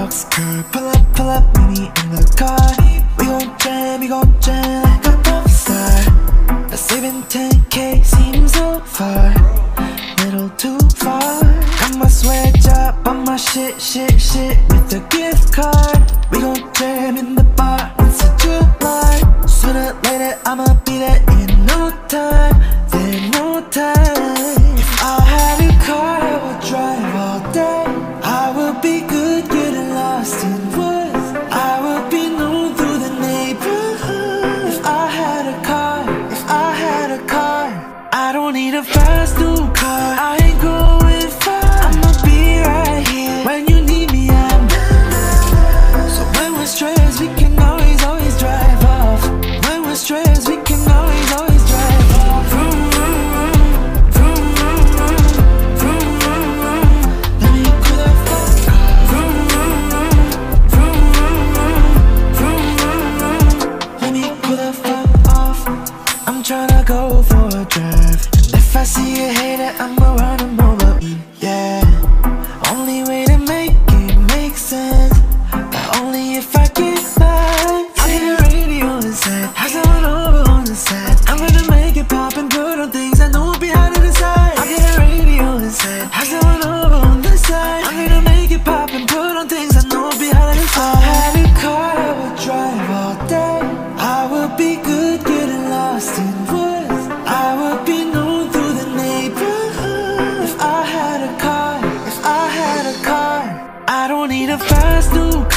boxcar. Pull up, meet me in the car. We gon' jam like a pop star. Saving 10K seems so far, little too far. Got my swag up on my shit with a gift card. We gon' jam in the bar once in July. Sooner or later I'ma be there in no time, then no time. If I had a car I would drive all day. I would be good getting lost in woods. I would be known through the neighborhood. If I had a car, I don't need a fast new car. I ain't going far, I'ma be right here. When you need me, I'm there. So when we're stressed, we can always drive off. When we're stressed, we can always drive off. Vroom, vroom, vroom, vroom, vroom, vroom. Let me cool the fuck off. Vroom, vroom, vroom, vroom. Let me cool the fuck off. I'm tryna go for a drive. If I see a hater, I'ma run him over, yeah. Only way to make it make sense, but only if I get mine. I need a radio inside, have someone over on the side. I'm gonna make it pop and put on things I know behind the side. I get a radio inside, have someone over on the side. I'm gonna make it pop and put on things I know behind the side. If I had a car, I would drive all day. I would be good getting lost in woods. I would be known through the neighborhood. If I had a car, I don't need a fast new car.